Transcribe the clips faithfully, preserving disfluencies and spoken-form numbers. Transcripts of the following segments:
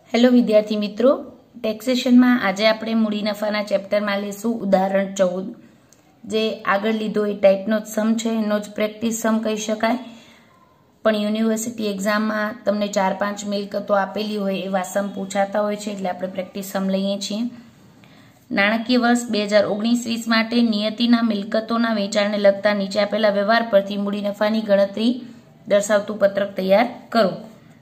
Hello विद्यार्थी मित्रों, taxation में आज आपणे मूडी नफाना चेप्टर में लेशुं उदाहरण चौदह। जे आगळ लीधो ए टाइपनो सम छे, एनो ज प्रेक्टिस सम कही शकाय। पण यूनिवर्सिटी एक्जाम में तमने चार पांच मिलकतो आपेली होय एवा सम पूछाता होय छे, एटले आपणे प्रेक्टिस सम लईए छीए। नाણાકીય वर्ष બે હજાર ઓગણીસ વીસ માટે નિયતિના મિલકતોના વેચાણને લગતા નીચે આપેલા વ્યવહાર પરથી મૂડી નફાની ગણતરી દર્શાવતું પત્રક તૈયાર કરો।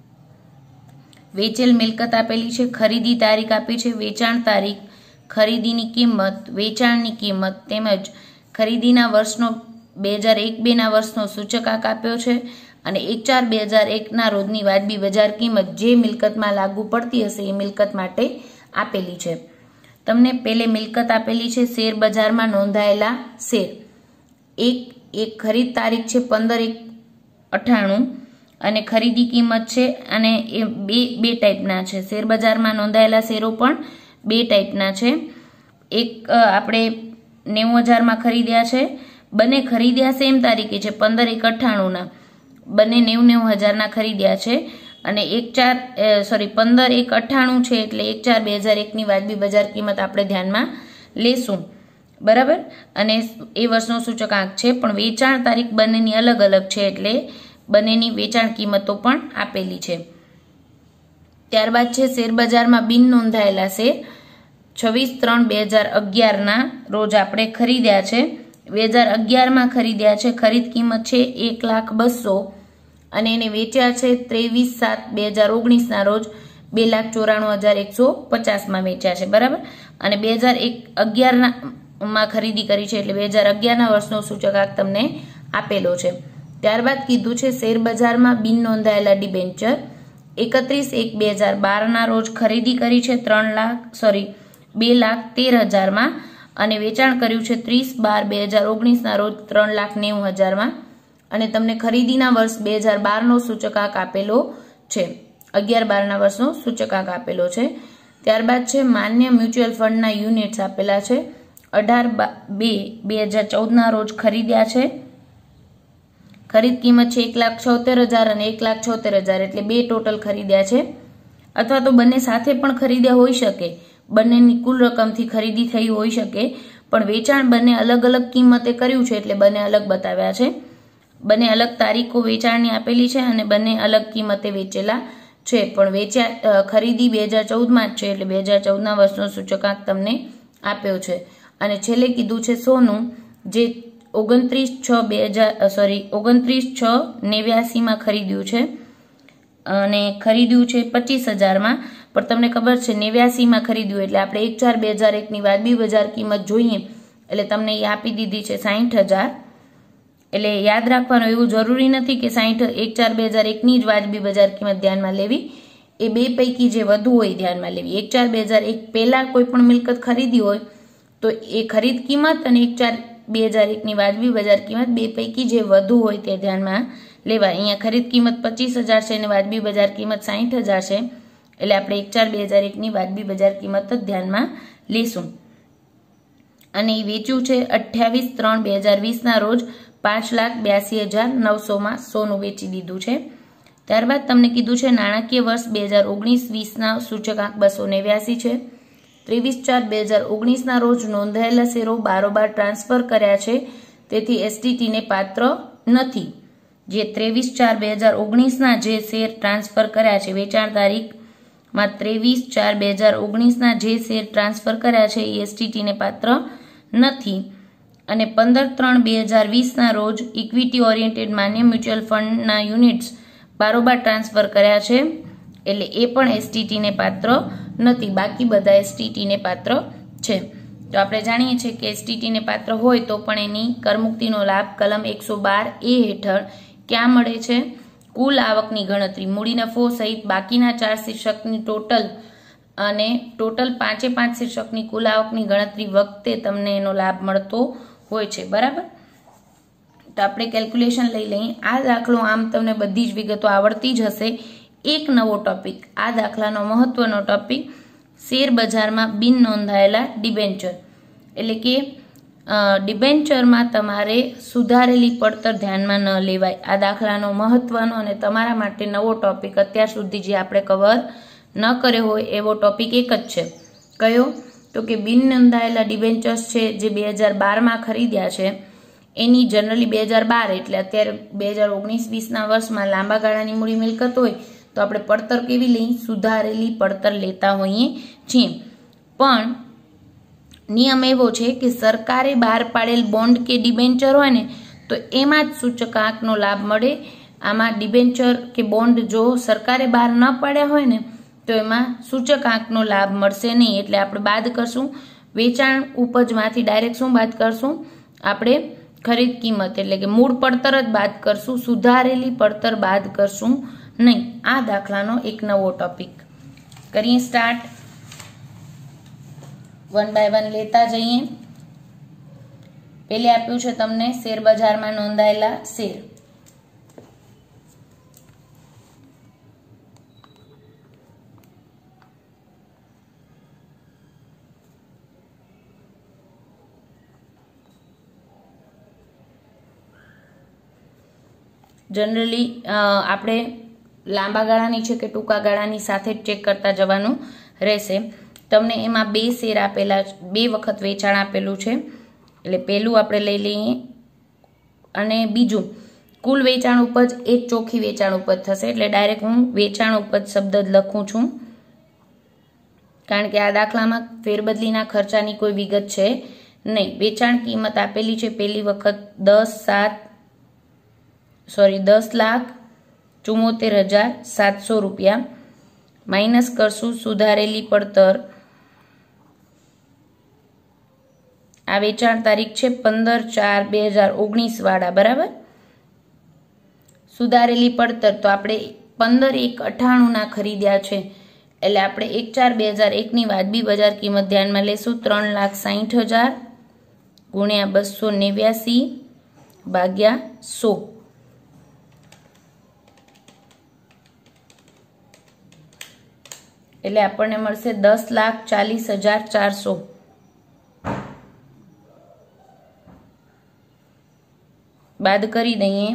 વેચેલ મિલકત આપેલી છે, ખરીદી તારીખ આપી છે, વેચાણ તારીખ, ખરીદીની કિંમત, વેચાણની કિંમત તેમજ ખરીદીના વર્ષનો બે હજાર એક બે ના વર્ષનો સૂચકાંક આપ્યો છે અને એક ચાર બે હજાર એક ના રોજની વાજબી બજાર કિંમત જે મિલકતમાં લાગુ પડતી હશે એ મિલકત માટે આપેલી છે। તમને પેલે મિલકત આપેલી છે શેર બજારમાં નોંધાયેલા શેર। એક એક ખરીદ તારીખ છે પંદર એક અઠાણું અને ખરીદી કિંમત છે અને એ બે બે ટાઈપના છે। શેર બજારમાં નોંધાયેલા શેરો પણ બે ટાઈપના છે। એક આપણે નેવું હજારમાં ખરીદ્યા છે, બંને ખરીદ્યા સેમ તારીખે છે પંદર એક અઠાણુંના, બંને નેવું નેવું હજારના ખરીદ્યા છે અને એક ચાર સોરી પંદર એક અઠાણું છે એટલે એક ચાર બે હજાર એકની વાજબી બજાર કિંમત આપણે ધ્યાનમાં લેશું, બરાબર। અને એ વર્ષનો સૂચકાંક છે, પણ વેચાણ તારીખ બંનેની અલગ અલગ છે એટલે બંનેની વેચાણ કિંમતો પણ આપેલી છે। ત્યારબાદ છે શેર બજારમાં બિન નોંધાયેલા શેર। છવ્વીસ ત્રણ બે હજાર અગિયારના રોજ આપણે ખરીદ્યા છે, બે હજાર અગિયારમાં ખરીદ્યા છે, ખરીદ કિંમત છે એક લાખ બસો અને એને વેચ્યા છે ત્રેવીસ સાત બે હજાર ઓગણીસના રોજ બે લાખ ચોરાણું હજાર એકસો પચાસમાં વેચ્યા છે, બરાબર। અને બે હજાર એક અગિયારના માં ખરીદી કરી છે એટલે બે હજાર અગિયારના વર્ષનો સૂચકાંક તમને આપેલો છે। ત્યારબાદ કીધું છે શેર બજારમાં બિન નોંધાયેલા ડિબેન્ચર। એકત્રીસ એક બે હજાર બારના રોજ ખરીદી કરી છે ત્રણ લાખ સોરી બે લાખ તેર હજારમાં અને વેચાણ કર્યું છે ત્રીસ બાર બે હજાર ઓગણીસના રોજ ત્રણ લાખ નેવું હજારમાં અને તમને ખરીદીના વર્ષ બે હજાર બારનો સૂચકાંક આપેલો છે, અગિયાર બારના વર્ષનો સૂચકાંક આપેલો છે। ત્યારબાદ છે માન્ય મ્યુચ્યુઅલ ફંડના યુનિટ્સ આપેલા છે। અઢાર બે બે હજાર ચૌદના રોજ ખરીદ્યા છે, ખરીદ કિંમત છે એક લાખ છોતેર હજાર અને એક લાખ છોતેર હજાર એટલે બે ટોટલ ખરીદ્યા છે, અથવા તો બંને સાથે પણ ખરીદ્યા હોઈ શકે, બંનેની કુલ રકમથી ખરીદી થઈ હોઈ શકે, પણ વેચાણ બંને અલગ અલગ કિંમતે કર્યું છે એટલે બંને અલગ બતાવ્યા છે। બંને અલગ તારીખો વેચાણની આપેલી છે અને બંને અલગ કિંમતે વેચેલા છે, પણ વેચ્યા ખરીદી બે હજાર ચૌદમાં જ છે એટલે બે હજાર ચૌદના વર્ષનો સૂચકાંક તમને આપ્યો છે। અને છેલ્લે કીધું છે સોનું, જે ઓગણત્રીસ છ બે હજાર સોરી ઓગણત્રીસ છ નેવ્યાસીમાં ખરીદ્યું છે અને ખરીદ્યું છે પચીસ હજારમાં, પણ તમને ખબર છે નેવ્યાસીમાં ખરીદ્યું એટલે આપણે એક ચાર બે હજાર એકની વાજબી બજાર કિંમત જોઈએ એટલે તમને એ આપી દીધી છે સાહીઠ હજાર। એટલે યાદ રાખવાનું એવું જરૂરી નથી કે સાહીઠ એક ચાર બે હજાર એકની જ વાજબી બજાર કિંમત ધ્યાનમાં લેવી, એ બે પૈકી જે વધુ હોય ધ્યાનમાં લેવી। એક ચાર બે હજાર એક પહેલા કોઈ પણ મિલકત ખરીદી હોય તો એ ખરીદ કિંમત અને એક ચાર બે હજાર એકની વાજબી બજાર કિંમત બે પૈકી જે વધુ હોય તે ધ્યાનમાં લેવા। અહીંયા ખરીદ કિંમત પચીસ હજાર છે અને વાજબી બજાર કિંમત સાહીઠ હજાર છે એટલે આપણે એક ચાર બે હજાર એકની વાજબી બજાર કિંમત જ ધ્યાનમાં લેશું। અને એ વેચ્યું છે અઠ્યાવીસ ત્રણ બે હજાર વીસના રોજ પાંચ લાખ બ્યાસી હજાર નવસોમાં સોનું વેચી દીધું છે। ત્યારબાદ તમને કીધું છે નાણાકીય વર્ષ બે હજાર ઓગણીસ વીસના સૂચકાંક બસો નેવ્યાસી છે। ત્રેવીસ ચાર બે હજાર ઓગણીસના રોજ નોંધાયેલા શેરો બારોબાર ટ્રાન્સફર કર્યા છે, તેથી એસટીટીને પાત્ર નથી। જે ત્રેવીસ ચાર બે હજાર ઓગણીસના જે શેર ટ્રાન્સફર કર્યા છે, વેચાણ તારીખમાં ત્રેવીસ ચાર બે હજાર ઓગણીસના જે શેર ટ્રાન્સફર કર્યા છે એ એસટીટીને પાત્ર નથી। અને પંદર ત્રણ બે હજાર વીસના રોજ ઇક્વિટી ઓરિએન્ટેડ માન્ય મ્યુચ્યુઅલ ફંડના યુનિટ્સ બારોબાર ટ્રાન્સફર કર્યા છે એટલે એ પણ એસટીટીને પાત્ર નથી, બાકી બધા એસટીટીને પાત્ર છે। તો આપણે જાણીએ છીએ કે એસટીટીને પાત્ર હોય તો પણ એની કરમુક્તિનો લાભ કલમ એકસો બાર એ હેઠળ ક્યાં મળે છે? કુલ આવકની ગણતરી, મૂડી નફો સહિત બાકીના ચાર શીર્ષકની ટોટલ અને ટોટલ પાંચે પાંચ શીર્ષકની કુલ આવકની ગણતરી વખતે તમને એનો લાભ મળતો હોય છે, બરાબર। તો આપણે કેલ્ક્યુલેશન લઈ લઈએ। આ દાખલો આમ તમને બધી જ વિગતો આવડતી જ હશે। એક નવો ટોપિક, આ દાખલાનો મહત્વનો ટોપિક શેર બજારમાં બિન નોંધાયેલા ડિબેન્ચર, એટલે કે ડિબેન્ચરમાં તમારે સુધારેલી પડતર ધ્યાનમાં ન લેવાય। આ દાખલાનો મહત્વનો અને તમારા માટે નવો ટોપિક અત્યાર સુધી જે આપણે કવર ન કર્યો હોય એવો ટોપિક એક જ છે. કયો? તો કે બિન નોંધાયેલા ડિબેન્ચર્સ છે જે બે હજાર બારમાં ખરીદ્યા છે એની જનરલી બે હજાર બાર એટલે અત્યારે બે હજાર ઓગણીસ વીસના વર્ષમાં લાંબા ગાળાની મૂડી મિલકત હોય તો આપણે પડતર કેવી લઈ? સુધારેલી પડતર લેતા હોઈએ છીએ. પણ નિયમ એવો છે કે સરકારે બહાર પાડેલ બોન્ડ કે ડિબેન્ચર હોય ને તો એમાં જ સૂચકાંકનો લાભ મળે. આમાં ડિબેન્ચર કે બોન્ડ જો સરકારે બહાર ન પાડ્યા હોય ને તો એમાં સૂચકાંકનો લાભ મળશે નહીં. એટલે આપણે બાદ કરશું વેચાણ ઉપજમાંથી ડાયરેક્ટ શું બાદ કરશું? આપણે ખરીદ કિંમત એટલે કે મૂળ પડતર જ બાદ કરશું, સુધારેલી પડતર બાદ કરશું નહીં. આ દાખલાનો એક નવો ટોપિક કરીએ સ્ટાર્ટ. વન બાય વન લેતા જઈએ. પેલે આપ્યું છે તમને શેર બજારમાં નોંધાયેલા શેર. જનરલી આપણે લાંબા ગાળાની છે કે ટૂંકા ગાળાની સાથે જ ચેક કરતા જવાનું રહેશે. તમને એમાં બે શેર આપેલા, બે વખત વેચાણ આપેલું છે એટલે પહેલું આપણે લઈ લઈએ અને બીજું કુલ વેચાણ ઉપજ એ જ ચોખ્ખી વેચાણ ઉપજ થશે. એટલે ડાયરેક્ટ હું વેચાણ ઉપજ શબ્દ જ લખું છું કારણ કે આ દાખલામાં ફેરબદલીના ખર્ચાની કોઈ વિગત છે નહીં. વેચાણ કિંમત આપેલી છે પહેલી વખત દસ સાત સોરી દસ લાખ ચુમ્મોતેર હજાર સાતસો રૂપિયા માઇનસ કરશું સુધારેલી પડતર. આ વેચાણ તારીખ છે પંદર ચાર બે હજાર ઓગણીસ વાળા બરાબર. સુધારેલી પડતર તો આપણે પંદર એક અઠાણું ના ખરીદ્યા છે એટલે આપણે એક ચાર બે હજાર એકની વાજબી બજાર કિંમત ધ્યાનમાં લેશું. ત્રણ લાખ સાહીઠ હજાર ગુણ્યા બસો નેવ્યાસી ભાગ્યા સો એટલે આપણને મળશે દસ લાખ ચાલીસ હજાર ચારસો. બાદ કરી દઈએ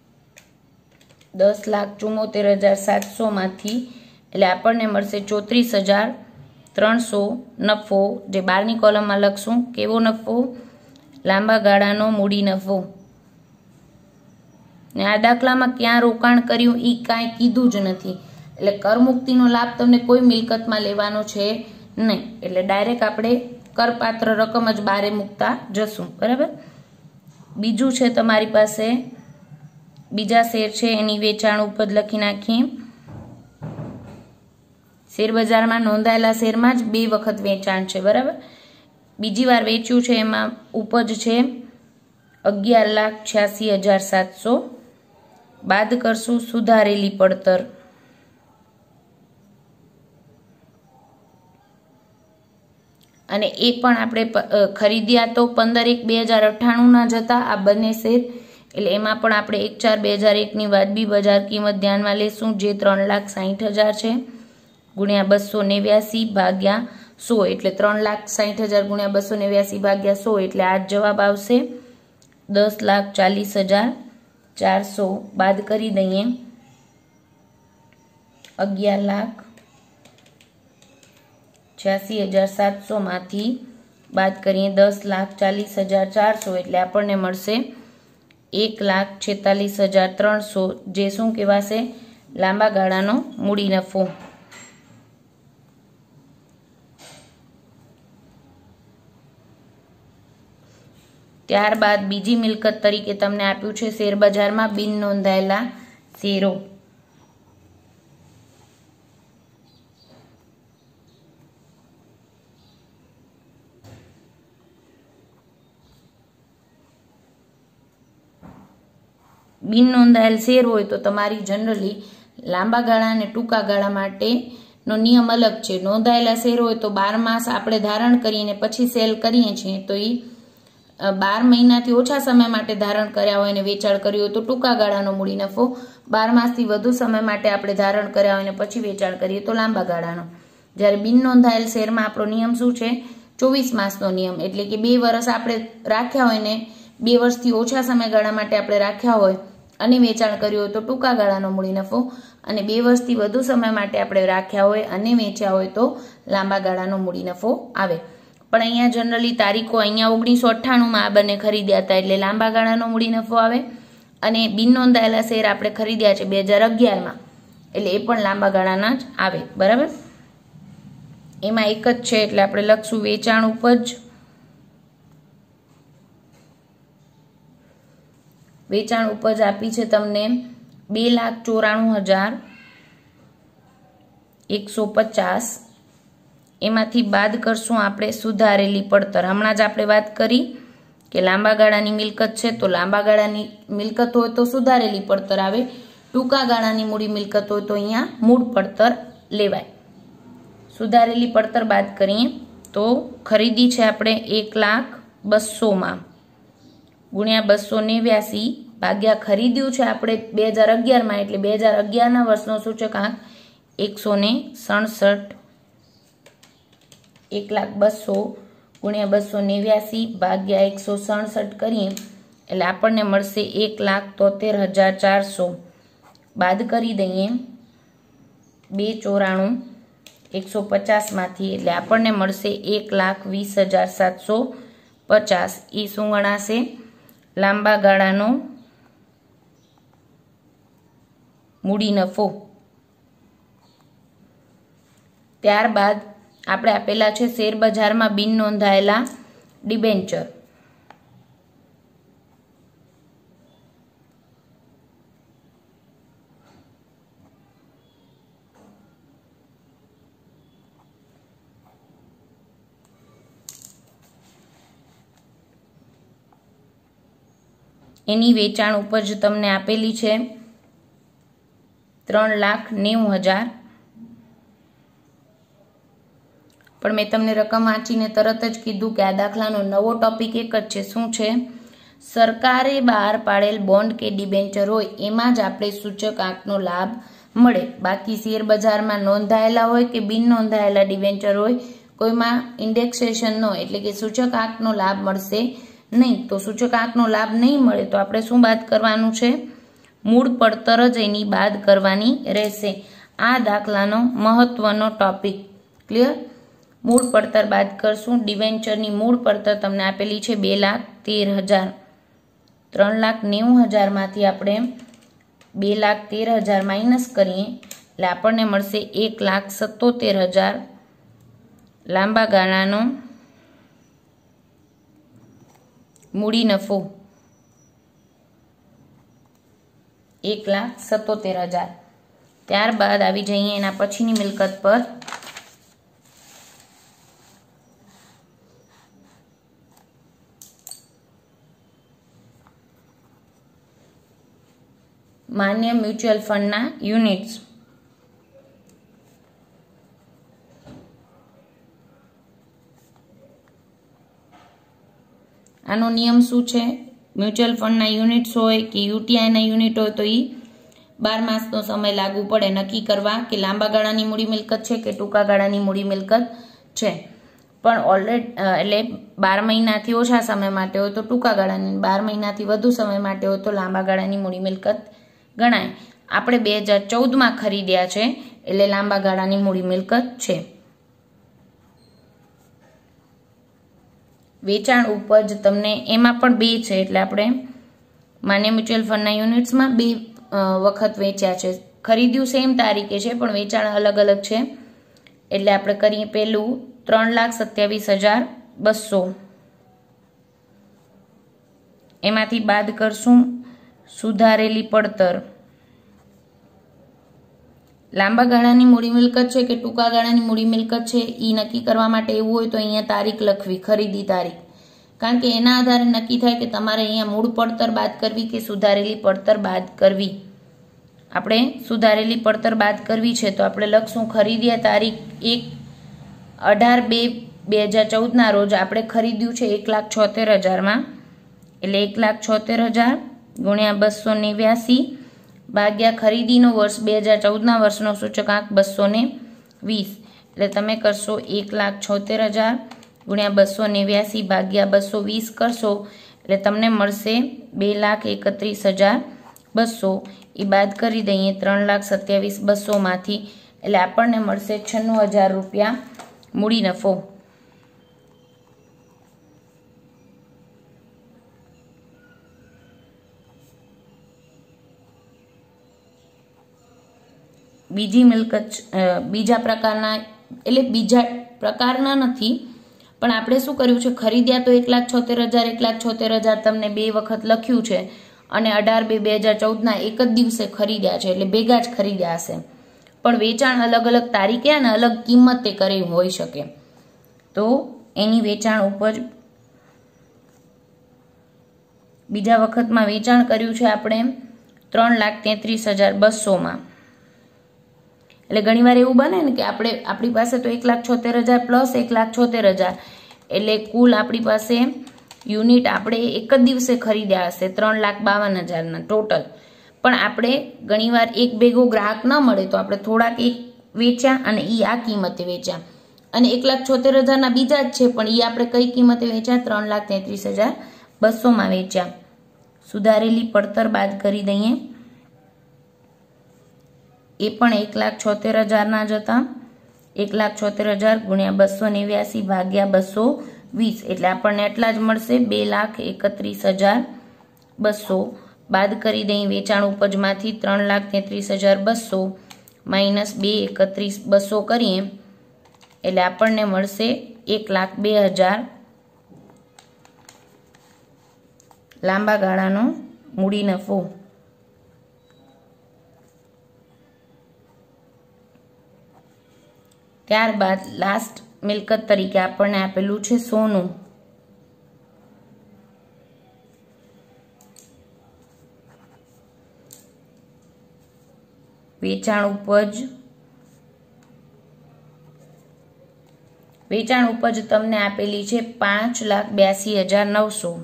દસ લાખ ચુમ્મોતેર હજાર સાતસો માંથી એટલે આપણને મળશે ચોત્રીસ હજાર ત્રણસો નફો, જે બારની કોલમમાં લખશું. કેવો નફો? લાંબા ગાળાનો મૂડી નફો. ને આ દાખલામાં ક્યાં રોકાણ કર્યું એ કાંઈ કીધું જ નથી એટલે કરમુક્તિનો લાભ તમને કોઈ મિલકતમાં લેવાનો છે નહીં. એટલે ડાયરેક્ટ આપણે કરપાત્ર રકમ જ બારે મૂકતા જશું બરાબર. બીજું છે તમારી પાસે બીજા શેર છે એની વેચાણ ઉપજ લખી નાખીએ. શેર બજારમાં નોંધાયેલા શેરમાં જ બે વખત વેચાણ છે બરાબર. બીજી વાર વેચ્યું છે એમાં ઉપજ છે અગિયાર લાખ છ્યાસી હજાર સાતસો. બાદ કરશું સુધારેલી પડતર. અને એ પણ આપણે ખરીદ્યા તો પંદર એક બે હજાર અઠ્ઠાણુંના જ હતા આ બંને શેર એટલે એમાં પણ આપણે એક ચાર બે હજાર એકની વાજબી બજાર કિંમત ધ્યાનમાં લેશું જે ત્રણ લાખ સાહીઠ હજાર છે ગુણ્યા બસો નેવ્યાસી ભાગ્યા સો એટલે ત્રણ લાખ સાહીઠ હજાર ગુણ્યા બસો નેવ્યાસી ભાગ્યા સો એટલે આ જવાબ આવશે દસ લાખ ચાલીસ હજાર ચારસો. બાદ કરી દઈએ અગિયાર લાખ છ્યાસી હજાર સાતસો માંથી બાદ કરીએ દસ લાખ ચાલીસ હજાર ચારસો એટલે આપણને મળશે એક લાખ છેતાલીસ હજાર ત્રણસો જે શું કહેવાશે? લાંબા ગાળાનો મૂડી નફો. ત્યારબાદ બીજી મિલકત તરીકે તમને આપ્યું છે શેર બજારમાં બિન નોંધાયેલા શેરો. બિન નોંધાયેલ શેર હોય તો તમારી જનરલી લાંબા ગાળા અને ટૂંકા ગાળા માટેનો નિયમ અલગ છે. નોંધાયેલા શેર હોય તો બાર માસ આપણે ધારણ કરીને પછી સેલ કરીએ છીએ તો એ બાર મહિનાથી ઓછા સમય માટે ધારણ કર્યા હોય અને વેચાણ કર્યું હોય તો ટૂંકા ગાળાનો મૂડી નફો. બાર માસથી વધુ સમય માટે આપણે ધારણ કર્યા હોય અને પછી વેચાણ કરીએ તો લાંબા ગાળાનો. જ્યારે બિન નોંધાયેલ શેરમાં આપણો નિયમ શું છે? ચોવીસ માસનો નિયમ એટલે કે બે વર્ષ આપણે રાખ્યા હોય ને બે વર્ષથી ઓછા સમયગાળા માટે આપણે રાખ્યા હોય અને વેચાણ કર્યું હોય તો ટૂંકા ગાળાનો મૂડી નફો અને બે વર્ષથી વધુ સમય માટે આપણે રાખ્યા હોય અને વેચ્યા હોય તો લાંબા ગાળાનો મૂડી નફો આવે. પણ અહીંયા જનરલી તારીખો અહીંયા ઓગણીસો અઠ્ઠાણુંમાં આ બંને ખરીદ્યા હતા એટલે લાંબા ગાળાનો મૂડી નફો આવે. અને બિન નોંધાયેલા શેર આપણે ખરીદ્યા છે બે હજાર અગિયારમાં એટલે એ પણ લાંબા ગાળાના જ આવે. બરાબર, એમાં એક જ છે એટલે આપણે લખશું વેચાણ ઉપજ. વેચાણ ઉપજ આપી છે તમને બે લાખ ચોરાણું હજાર એકસો પચાસ. એમાંથી બાદ કરશું આપણે સુધારેલી પડતર. હમણાં જ આપણે વાત કરી કે લાંબા ગાળાની મિલકત છે તો લાંબા ગાળાની મિલકત હોય તો સુધારેલી પડતર આવે. ટૂંકા ગાળાની મૂડી મિલકત હોય તો અહીંયા મૂળ પડતર લેવાય. સુધારેલી પડતર બાદ કરીએ તો ખરીદી છે આપણે એક લાખ બસોમાં ગુણ્યા બસો નેવ્યાસી ભાગ્યા ખરીદ્યું છે આપણે બે હજાર અગિયારમાં એટલે બે હજાર અગિયારના વર્ષનો સૂચકાંક એકસો ને સડસઠ. એક લાખ બસો ગુણ્યા બસો નેવ્યાસી ભાગ્યા એકસો સડસઠ કરીએ એટલે આપણને મળશે એક લાખ તોતેર હજાર ચારસો. બાદ કરી દઈએ બે ચોરાણું એકસો પચાસમાંથી એટલે આપણને મળશે એક લાખ વીસ હજાર સાતસો પચાસ. એ શું ગણાશે? લાંબા ગાળાનો મૂડી નફો. ત્યારબાદ આપણે આપેલા છે શેર બજારમાં બિન નોંધાયેલા ડિબેન્ચર. એની વેચાણ ઉપજ તમને આપેલી છે ત્રણ લાખ નેવું હજાર. પણ મેં તમને રકમ વાંચીને તરત જ કીધું કે આ દાખલાનો નવો ટોપિક એક જ છે. શું છે? સરકારે બહાર પાડેલ બોન્ડ કે ડિબેન્ચર હોય એમાં જ આપણે સૂચકાંકનો લાભ મળે. બાકી શેર બજારમાં નોંધાયેલા હોય કે બિન નોંધાયેલા ડિબેન્ચર હોય કોઈમાં ઇન્ડેક્સેશનનો એટલે કે સૂચકાંકનો લાભ મળશે નહીં. તો સૂચકાંકનો લાભ નહીં મળે તો આપણે શું બાદ કરવાનું છે? મૂળ પડતર જ એની બાદ કરવાની રહેશે. આ દાખલાનો મહત્વનો ટોપિક. ક્લિયર? મૂળ પડતર બાદ કરશું. ડિવેન્ચરની મૂળ પડતર તમને આપેલી છે બે લાખ તેર હજાર. ત્રણ લાખ નેવું હજારમાંથી આપણે બે લાખ તેર હજાર માઇનસ કરીએ એટલે આપણને મળશે એક લાખ સત્તોતેર હજાર. લાંબા ગાળાનો મૂડી નફો એક લાખ સત્તોતેર હજાર. ત્યારબાદ આવી જઈએ એના પછીની મિલકત પર. માન્ય મ્યુચ્યુઅલ ફંડના યુનિટ્સ. આનો નિયમ શું છે? મ્યુચ્યુઅલ ફંડના યુનિટ્સ હોય કે યુટીઆઈના યુનિટ હોય તો એ બાર માસનો સમય લાગુ પડે નક્કી કરવા કે લાંબા ગાળાની મૂડી મિલકત છે કે ટૂંકા ગાળાની મૂડી મિલકત છે. પણ ઓલરેડી એટલે બાર મહિનાથી ઓછા સમય માટે હોય તો ટૂંકા ગાળાની, બાર મહિનાથી વધુ સમય માટે હોય તો લાંબા ગાળાની મૂડી મિલકત ગણાય. આપણે બે હજાર ચૌદમાં ખરીદ્યા છે એટલે લાંબા ગાળાની મૂડી મિલકત છે. વેચાણ ઉપજ તમને એમાં પણ બે છે એટલે આપણે માન્ય મ્યુચ્યુઅલ ફંડના યુનિટ્સમાં બે વખત વેચ્યા છે. ખરીદ્યું સેમ તારીખે છે પણ વેચાણ અલગ અલગ છે એટલે આપણે કરીએ પહેલું ત્રણ લાખ સત્યાવીસ હજાર બસો. એમાંથી બાદ કરશું સુધારેલી પડતર. લાંબા ગાળાની મૂડી મિલકત છે કે ટૂંકા ગાળાની મૂડી મિલકત છે એ નક્કી કરવા માટે એવું હોય તો અહીંયા તારીખ લખવી, ખરીદી તારીખ. કારણ કે એના આધારે નક્કી થાય કે તમારે અહીંયા મૂળ પડતર બાદ કરવી કે સુધારેલી પડતર બાદ કરવી. આપણે સુધારેલી પડતર બાદ કરવી છે તો આપણે લખશું ખરીદ્યા તારીખ એક અઢાર બે બે હજાર ચૌદના રોજ આપણે ખરીદ્યું છે એક લાખ છોતેર હજારમાં એટલે એક લાખ છોતેર હજાર ગુણ્યા બસો નેવ્યાસી ભાગ્યા ખરીદીનો વર્ષ બે હજાર ચૌદના વર્ષનો સૂચકાંક બસો ને વીસ એટલે તમે કરશો એક લાખ છોતેર હજાર ગુણ્યા બસો નેવ્યાસી ભાગ્યા બસો વીસ કરશો એટલે તમને મળશે બે લાખ એકત્રીસ હજાર બસો. એ બાદ કરી દઈએ ત્રણ લાખ સત્યાવીસ બસોમાંથી, એટલે આપણને મળશે છન્નું હજાર રૂપિયા મૂડી નફો. બીજી મિલકત બીજા પ્રકારના એટલે બીજા પ્રકારના નથી, પણ આપણે શું કર્યું છે, ખરીદ્યા તો એક લાખ છોતેર હજાર એક લાખ છોતેર હજાર તમને બે વખત લખ્યું છે, અને અઢાર બે બે હજાર ચૌદના એક જ દિવસે ખરીદ્યા છે, એટલે ભેગા જ ખરીદ્યા હશે. પણ વેચાણ અલગ અલગ તારીખે અને અલગ કિંમતે કરે હોઈ શકે. તો એની વેચાણ ઉપજ બીજા વખતમાં વેચાણ કર્યું છે આપણે ત્રણ લાખ તેત્રીસ હજાર બસોમાં. એટલે ઘણીવાર એવું બને ને કે આપણે આપણી પાસે તો એક લાખ છોતેર હજાર પ્લસ એક લાખ છોતેર હજાર એટલે કુલ આપણી પાસે યુનિટ આપણે એક જ દિવસે ખરીદ્યા હશે ત્રણ લાખ બાવન હજારના ટોટલ. પણ આપણે ઘણીવાર એક ભેગો ગ્રાહક ન મળે તો આપણે થોડાક એક વેચ્યા અને એ આ કિંમતે વેચ્યા, અને એક લાખ છોતેર હજારના બીજા જ છે પણ એ આપણે કઈ કિંમતે વેચ્યા, ત્રણ લાખ તેત્રીસ હજાર બસોમાં વેચ્યા. સુધારેલી પડતર બાદ કરી દઈએ, એ પણ એક લાખ છોતેર હજારના જ હતા. એક લાખ છોતેર હજાર ગુણ્યા બસો નેવ્યાસી ભાગ્યા બસો વીસ એટલે આપણને એટલા જ મળશે, બે લાખ એકત્રીસ હજાર બસો. બાદ કરી દઈએ વેચાણ ઉપજમાંથી ત્રણ લાખ તેત્રીસ હજાર બસો માઇનસ બે એકત્રીસ બસો કરીએ એટલે આપણને મળશે એક લાખ બે હજાર લાંબા ગાળાનો મૂડી નફો. ત્યારબાદ લાસ્ટ મિલકત તરીકે આપણને આપેલું છે સોનું. વેચાણ ઉપજ વેચાણ ઉપજ તમને આપેલી છે પાંચ લાખ બ્યાસી હજાર નવસો.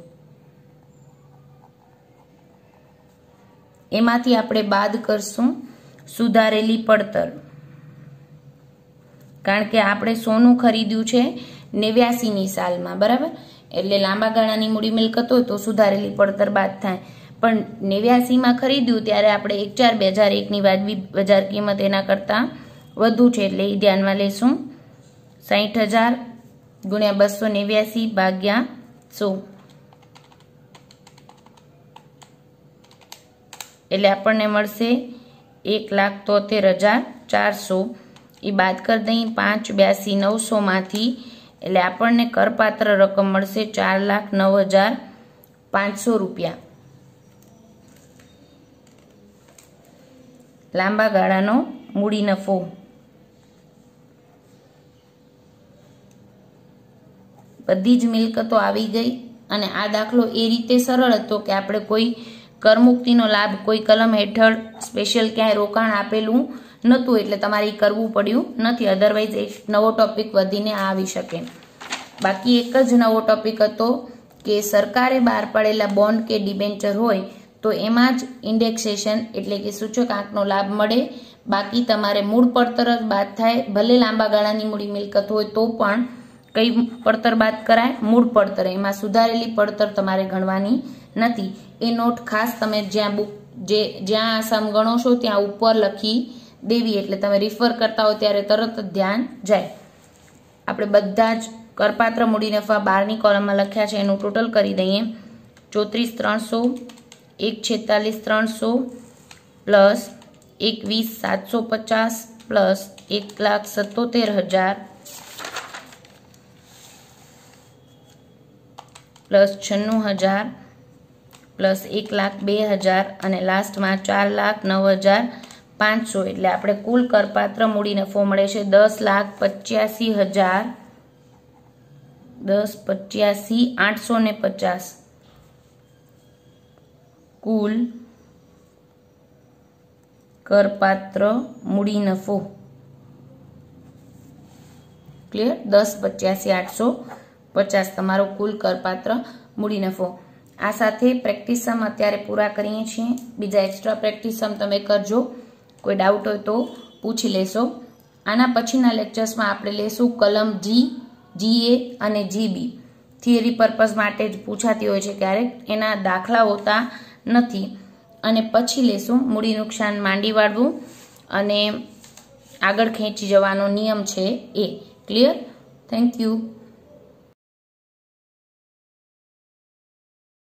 એમાંથી આપણે બાદ કરશું સુધારેલી પડતર, કારણ કે આપણે સોનું ખરીદ્યું છે નેવ્યાસીની સાલમાં, બરાબર. એટલે લાંબા ગાળાની મૂડી મિલકત હોય તો સુધારેલી પડતર બાદ થાય. પણ નેવ્યાસીમાં ખરીદ્યું ત્યારે આપણે એક ચાર બે હજાર એકની વાજબી બજાર કિંમત એના કરતાં વધુ છે, એટલે એ ધ્યાનમાં લેશું. સાહીઠ હજાર ગુણ્યા બસો નેવ્યાસી ભાગ્યા સો એટલે આપણને મળશે એક લાખ તોતેર હજાર ચારસો. એ બાદ કરી દઈએ પાંચ બ્યાસી નવસો માંથી, એટલે આપણને કરપાત્ર રકમ મળશે ચાર લાખ નવ હજાર પાંચસો રૂપિયા. લાંબા ગાળાનો મૂડી નફો. બધી જ મિલકતો આવી ગઈ, અને આ દાખલો એ રીતે સરળ હતો કે આપણે કોઈ કરમુક્તિનો લાભ કોઈ કલમ હેઠળ સ્પેશિયલ ક્યાંય રોકાણ આપેલું નહોતું, એટલે તમારે કરવું પડ્યું નથી. અધરવાઇઝ એક નવો ટોપિક વધીને આવી શકે. બાકી એક જ નવો ટોપિક હતો કે સરકારે બહાર પાડેલા બોન્ડ કે ડિબેન્ચર હોય તો એમાં જ ઇન્ડેક્સેશન એટલે કે સૂચકાંકનો લાભ મળે. બાકી તમારે મૂળ પડતર જ બાદ થાય, ભલે લાંબા ગાળાની મૂડી મિલકત હોય તો પણ કઈ પડતર બાદ કરાય, મૂળ પડતર. એમાં સુધારેલી પડતર તમારે ગણવાની નથી. એ નોટ ખાસ તમે જ્યાં બુક જે જ્યાં આસામ ગણો છો ત્યાં ઉપર લખી દેવી, એટલે તમે રિફર કરતા હો ત્યારે તરત જ ધ્યાન જાય. આપણે બધા જ કરપાત્ર મૂડી નફા બારની કોલમમાં લખ્યા છે, એનું ટોટલ કરી દઈએ. ચોત્રીસ ત્રણસો, એક છેતાલીસ ત્રણસો પ્લસ એકવીસ સાતસો પચાસ પ્લસ એક લાખ સત્તોતેર હજાર પ્લસ છન્નું હજાર પ્લસ એક લાખ બે હજાર અને લાસ્ટમાં ચાર લાખ નવ હજાર પાંચસો. એટલે આપણે કુલ કરપાત્ર મૂડી નફો મળે છે દસ લાખ પચ્યાસી હજાર દસ પચ્યાસી આઠસો ને પચાસ. કુલ કરપાત્ર મૂડી નફો ક્લિયર, દસ પચ્યાસી આઠસો પચાસ તમારો કુલ કરપાત્ર મૂડી નફો. આ સાથે પ્રેક્ટિસ સમ અત્યારે પૂરા કરીએ છીએ. બીજા એક્સ્ટ્રા પ્રેક્ટિસ સમ તમે કરજો, કોઈ ડાઉટ હોય તો પૂછી લેશો. આના પછીના લેક્ચર્સમાં આપણે લેશું કલમ જી, જીએ અને જીબી. થિયરી પર્પઝ માટે જ પૂછાતી હોય છે ક્યારેક, એના દાખલા હોતા નથી. અને પછી લેશું મૂડી નુકસાન માંડી વાળવું અને આગળ ખેંચી જવાનો નિયમ છે એ. ક્લિયર? Thank you.